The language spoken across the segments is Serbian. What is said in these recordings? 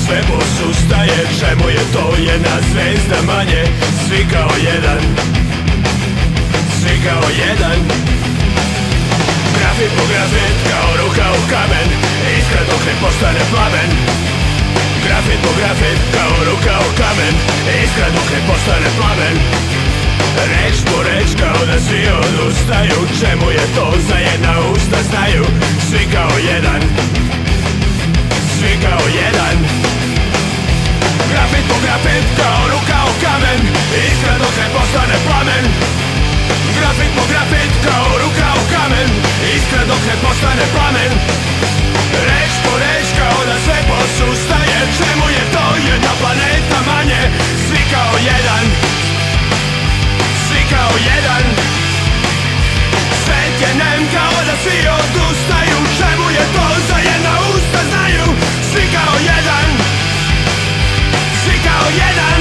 sve posustaje. Čemu je to, jedna zvezda manje? Svi kao jedan, svi kao jedan. Grafit po grafit, kao ruka u kamen, iskra dok ne postane plamen. Grafit po grafit, kao ruka u kamen, iskra dok ne postane plamen. Reč po reč, kao da svi odustaju. Čemu je to, za jedna usta znaju. Svi kao jedan, svi kao jedan. Grafit po grafit, kao ruka u kamen, iskra dok ne postane plamen. Grafit po grafit, kao ruka u kamen, iskra dok ne postane plamen. Reč po reč, kao da sve posustaje. Čemu je to, jedna planeta manje? Svi kao jedan, svi kao jedan. Svet je nem, kao da svi odustaju. Čemu je to, za jedna usta znaju. Svi kao jedan, svi kao jedan.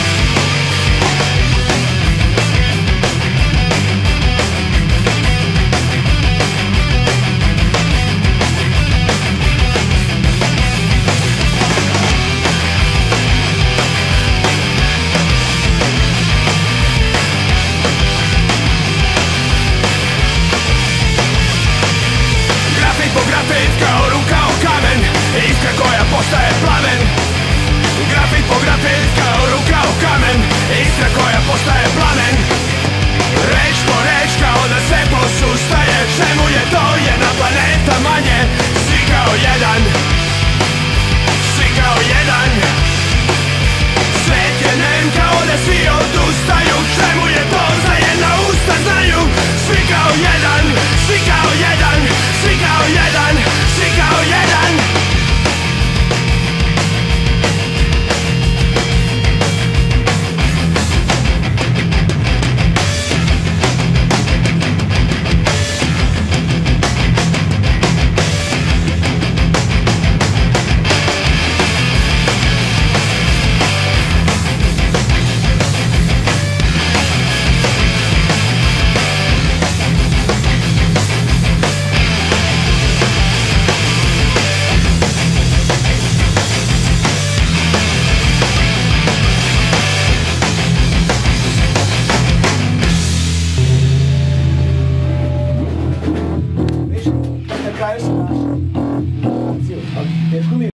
Grafit kao ruka u kamen, iskra koja postaje plamen. Grafit po grafit, kao ruka u kamen, iskra koja postaje plamen. Reč po reč, kao da sve posustaje. Čemu je to, jedna planeta manje? Svi kao jedan,